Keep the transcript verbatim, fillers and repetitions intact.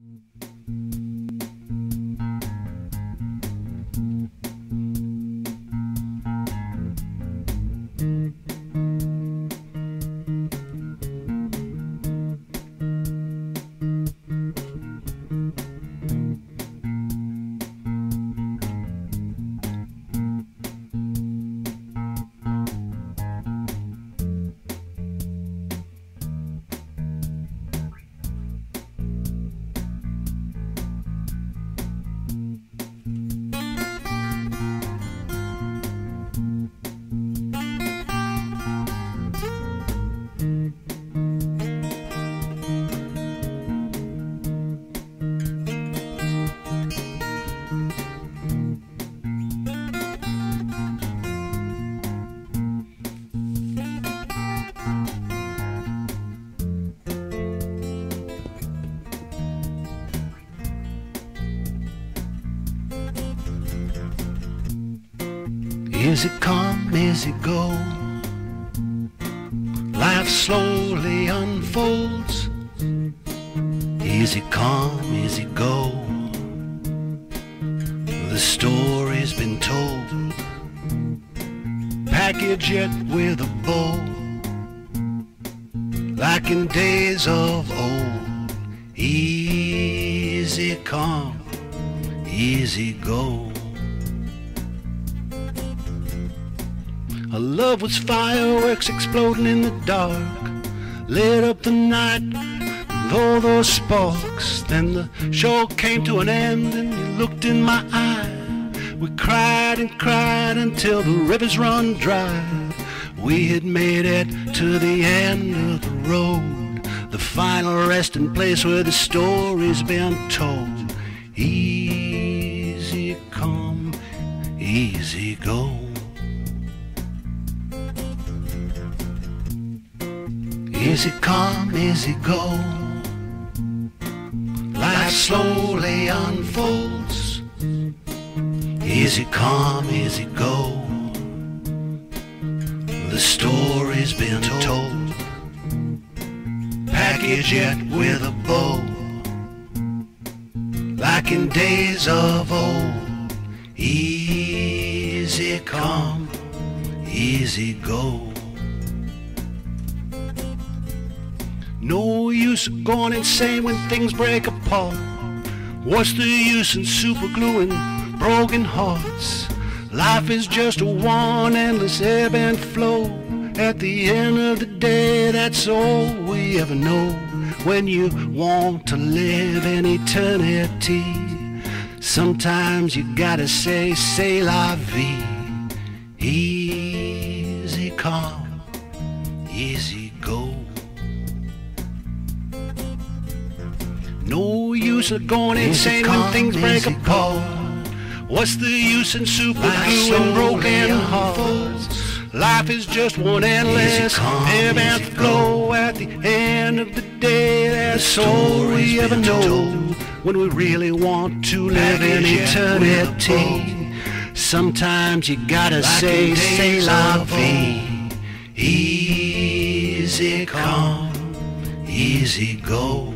Is it come, is it go? Life slowly unfolds. Is it come, is it go? The story's been told. Package it with a bow, like in days of old. Easy come, easy go. Our love was fireworks exploding in the dark, lit up the night with all those sparks. Then the show came to an end and you looked in my eye. We cried and cried until the rivers run dry. We had made it to the end of the road, the final resting place where the story's been told. Easy come, easy go. Easy come, easy go. Life slowly unfolds. Easy come, easy go. The story's been told. Package it with a bow, like in days of old. Easy come, easy go. No use going insane when things break apart. What's the use in supergluing broken hearts? Life is just one endless ebb and flow. At the end of the day, that's all we ever know. When you want to live in eternity, sometimes you gotta say, c'est la vie. Easy come, easy go. No use of going insane when things break apart. What's the use in supergluing broken hearts? Life is just one endless ebb and flow. At the end of the day, that's all we ever know. When we really want to live in eternity, sometimes you gotta say, c'est la vie. Easy come, easy go.